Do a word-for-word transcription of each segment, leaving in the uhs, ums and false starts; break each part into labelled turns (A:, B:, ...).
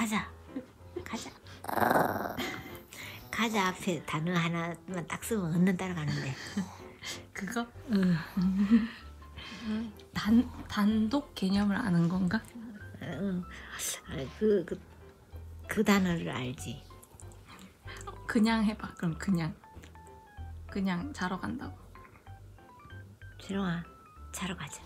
A: 가자. 가자. 가자 앞에 단어 하나만 딱 쓰면 얼른 따라가는데.
B: 그거?
A: 응.
B: 단, 단독 개념을 아는 건가?
A: 응. 그, 그, 그 단어를 알지.
B: 그냥 해봐. 그럼 그냥 그냥 자러 간다고.
A: 재롱아, 자러 가자.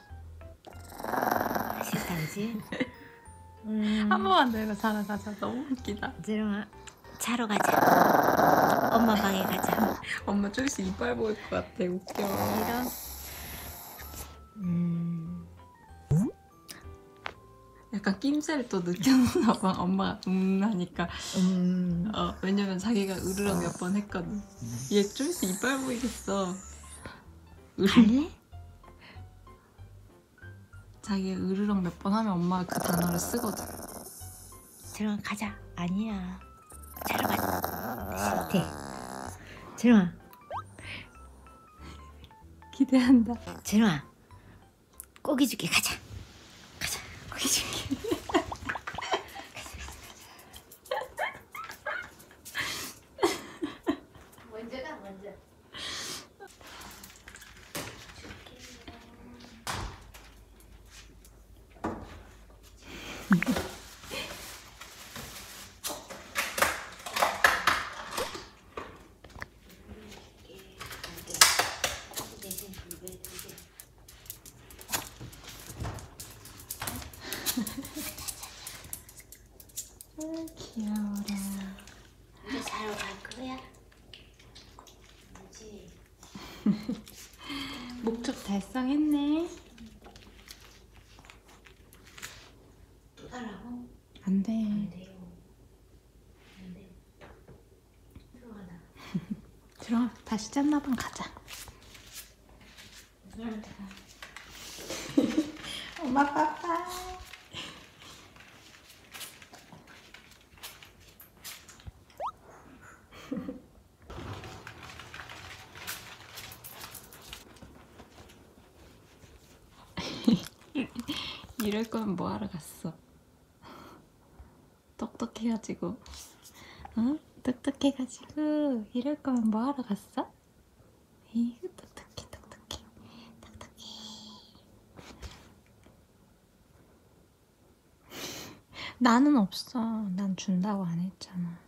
A: 싫다, 그지? 음,
B: 한 번만 더 해봐. 자러 가자. 너무 웃기다.
A: 재롱아, 자러 가자. 엄마 방에 가자.
B: 엄마 조이스 이빨 보일 것 같아. 웃겨.
A: 이런. 음.
B: 약간 낌새를 또 느꼈나 봐. 엄마가 음 하니까.
A: 음.
B: 어, 왜냐면 자기가 으르렁 몇 번 했거든. 얘 조이스 이빨 보이겠어.
A: 갈래?
B: 자기가 으르렁 몇 번 하면 엄마가 그 단어를 쓰거든.
A: 재롱아, 가자. 아니야. 자러 가자. 싫대. 재롱아,
B: 기대한다.
A: 재롱아, 고기 줄게. 가자. 가자. 고기 줄게. 먼저 가, 먼저.
B: 귀여워라.
A: 이제 자러 갈 거야? 그렇지.
B: 목적 달성했네.
A: 또 달라고?
B: 안 돼.
A: 안 돼요. 안 돼. 들어가다.
B: 들어가. 다시 짠나방 가자.
A: 누나한테 가.
B: 엄마 빠빠. 이럴 거면 뭐하러 갔어? 똑똑해가지고. 응? 똑똑해가지고 이럴 거면 뭐하러 갔어? 이거 똑똑해 똑똑해 똑똑해. 나는 없어. 난 준다고 안 했잖아.